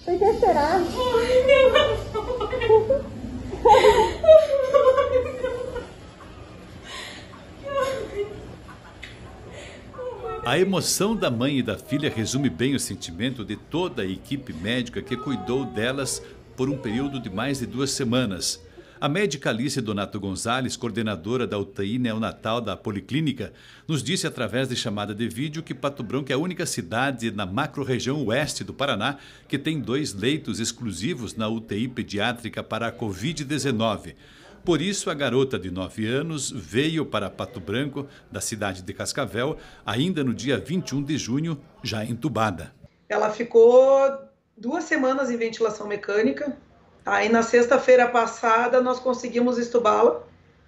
Por que será? A emoção da mãe e da filha resume bem o sentimento de toda a equipe médica que cuidou delas por um período de mais de 2 semanas. A médica Alice Donato Gonzalez, coordenadora da UTI neonatal da Policlínica, nos disse através de chamada de vídeo que Pato Branco é a única cidade na macro-região oeste do Paraná que tem 2 leitos exclusivos na UTI pediátrica para a Covid-19. Por isso, a garota de 9 anos veio para Pato Branco, da cidade de Cascavel, ainda no dia 21 de junho, já entubada. Ela ficou 2 semanas em ventilação mecânica. Aí, na sexta-feira passada, nós conseguimos estubá-la.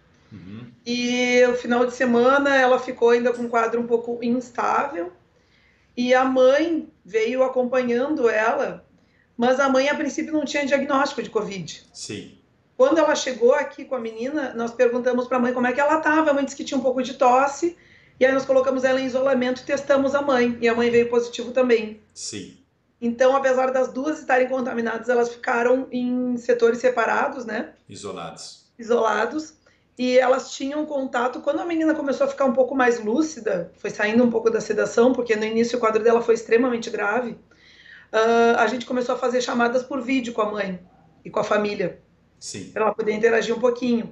E no final de semana, ela ficou ainda com um quadro um pouco instável. E a mãe veio acompanhando ela, mas a mãe, a princípio, não tinha diagnóstico de Covid. Sim. Quando ela chegou aqui com a menina, nós perguntamos para a mãe como é que ela estava. A mãe disse que tinha um pouco de tosse. E aí nós colocamos ela em isolamento e testamos a mãe. E a mãe veio positivo também. Sim. Então, apesar das duas estarem contaminadas, elas ficaram em setores separados, né? Isolados. E elas tinham contato. Quando a menina começou a ficar um pouco mais lúcida, foi saindo um pouco da sedação, porque no início o quadro dela foi extremamente grave, a gente começou a fazer chamadas por vídeo com a mãe e com a família. Sim. Para ela poder interagir um pouquinho.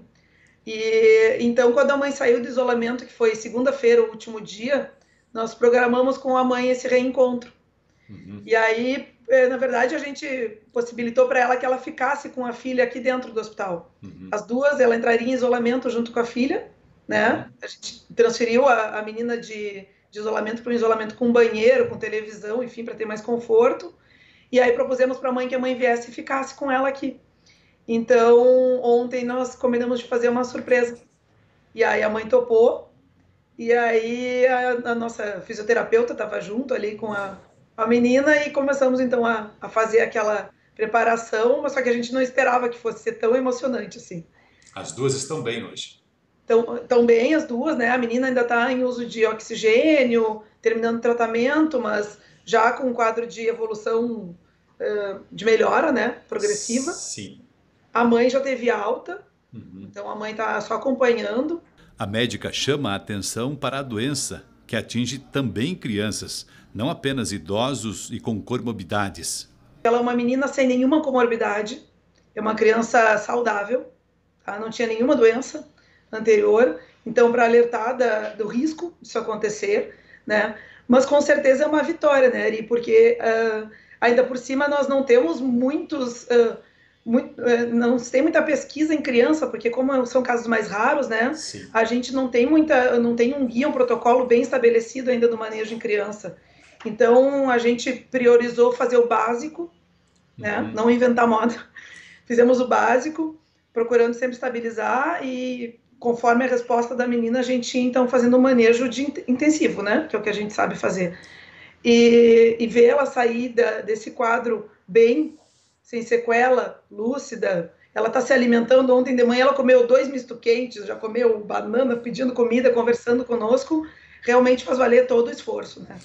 E então, quando a mãe saiu do isolamento, que foi segunda-feira, o último dia, nós programamos com a mãe esse reencontro. E aí, na verdade, a gente possibilitou para ela que ela ficasse com a filha aqui dentro do hospital. As duas, ela entraria em isolamento junto com a filha, né? A gente transferiu a menina de isolamento para um isolamento com banheiro, com televisão, enfim, para ter mais conforto. E aí propusemos para a mãe que a mãe viesse e ficasse com ela aqui. Então, ontem nós combinamos de fazer uma surpresa. E aí a mãe topou. E aí a nossa fisioterapeuta estava junto ali com a menina e começamos então a fazer aquela preparação, mas só que a gente não esperava que fosse ser tão emocionante assim. As duas estão bem hoje. Estão bem as duas, né? A menina ainda está em uso de oxigênio, terminando o tratamento, mas já com um quadro de evolução de melhora, né? Progressiva. Sim. A mãe já teve alta, então a mãe está só acompanhando. A médica chama a atenção para a doença, que atinge também crianças, não apenas idosos e com comorbidades. Ela é uma menina sem nenhuma comorbidade, é uma criança saudável, tá? Não tinha nenhuma doença anterior, então para alertar do risco disso acontecer, né? Mas com certeza é uma vitória, né, Ari? Porque ainda por cima nós não temos não tem muita pesquisa em criança, porque como são casos mais raros, né? Sim. A gente não tem um guia, um protocolo bem estabelecido ainda do manejo em criança. Então a gente priorizou fazer o básico, né? Não inventar moda. Fizemos o básico, procurando sempre estabilizar e conforme a resposta da menina, a gente ia então fazendo um manejo intensivo, né? Que é o que a gente sabe fazer. E ver ela sair desse quadro bem, sem sequela, lúcida. Ela está se alimentando. Ontem de manhã ela comeu 2 misto quentes, já comeu banana, pedindo comida, conversando conosco. Realmente faz valer todo o esforço, né?